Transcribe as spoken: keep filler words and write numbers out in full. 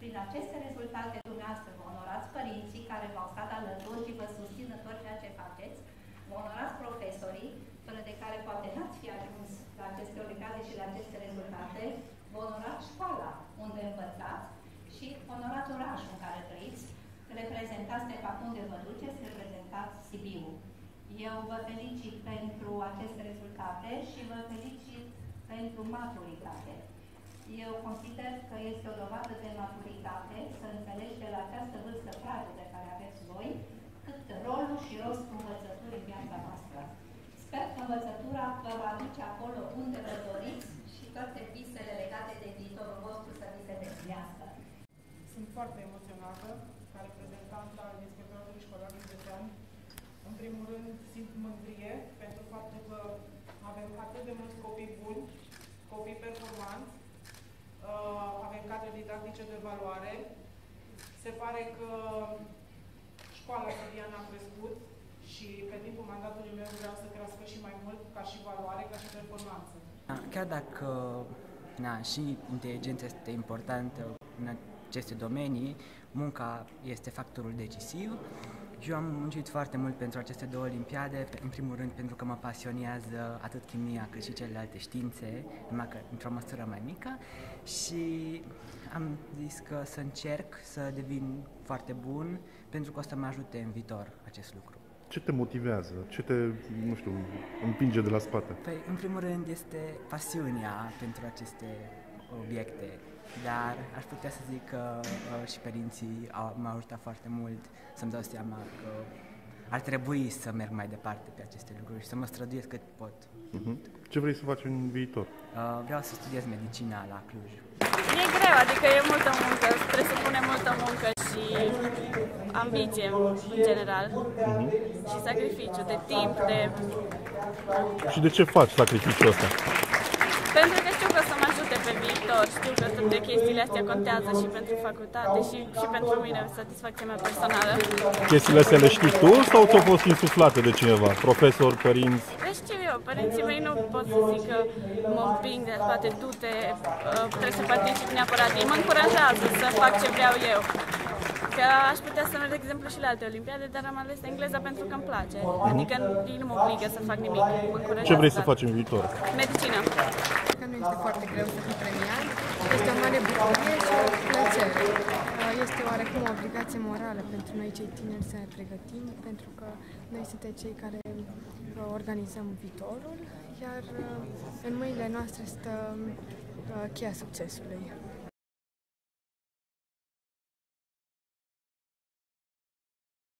Prin aceste rezultate, dumneavoastră vă onorați părinții care v-au stat alături și vă susțin în tot ceea ce faceți, vă onorați profesorii, fără de care poate n-ați fi ajuns la aceste olimpiade și la aceste rezultate, vă onorați școala unde învățați și onorați orașul în care trăiți, reprezentați de fapt unde vă duceți, reprezentați Sibiu. Eu vă felicit pentru aceste rezultate și vă felicit pentru maturitate. Eu consider că este o dovadă de maturitate să înțelegi de la această vârstă fragedă care aveți voi, cât rolul și rostul învățăturii în viața noastră. Sper că învățătura vă va duce acolo unde vă doriți și toate visele legate de viitorul vostru să vi se deplinească. Sunt foarte emoționată ca reprezentant al Inspectoratului Școlar Județean. În primul rând, simt mândrie pentru faptul că avem atât de mulți copii buni, copii performanți, avem cadre didactice de valoare. Se pare că școala Sărian a crescut și pe timpul mandatului meu vreau să crească și mai mult ca și valoare, ca și performanță. Chiar dacă na, și inteligența este importantă în aceste domenii, munca este factorul decisiv. Eu am muncit foarte mult pentru aceste două olimpiade, în primul rând pentru că mă pasionează atât chimia cât și celelalte științe, numai că într-o măsură mai mică, și am zis că să încerc să devin foarte bun, pentru că o să mă ajute în viitor acest lucru. Ce te motivează? Ce te, nu știu, împinge de la spate? Păi, în primul rând este pasiunea pentru aceste obiecte, dar aș putea să zic că uh, și părinții m-au ajutat foarte mult să-mi dau seama că ar trebui să merg mai departe pe aceste lucruri și să mă străduiesc cât pot. Uh-huh. Ce vrei să faci în viitor? Uh, vreau să studiez medicina la Cluj. E greu, adică e multă muncă, presupune multă muncă și ambiție în general, uh-huh. și sacrificiu de timp, de... Și de ce faci sacrificiul ăsta? Pentru că știu că o să mă ajute pe viitor, știu că toate chestiile astea contează și pentru facultate și, și pentru mine, satisfacția mea personală. Chestiile astea le știi tu sau ți-au fost insuflate de cineva? Profesori, părinți? Le știu eu, părinții mei nu pot să zic că mă împing de spate, du-te, trebuie să particip neapărat. Ei mă încurajează să fac ce vreau eu. Că aș putea să merg, de exemplu, și la alte olimpiade, dar am ales engleza pentru că îmi place. Adică ei nu mă obligă să fac nimic, mă încurajează. Ce vrei să faci în viitor? Medicină. Că nu este foarte greu să fii premiat, este o mare bucurie și o plăcere. Este oarecum o obligație morală pentru noi cei tineri să ne pregătim, pentru că noi suntem cei care organizăm viitorul, iar în mâinile noastre stă cheia succesului.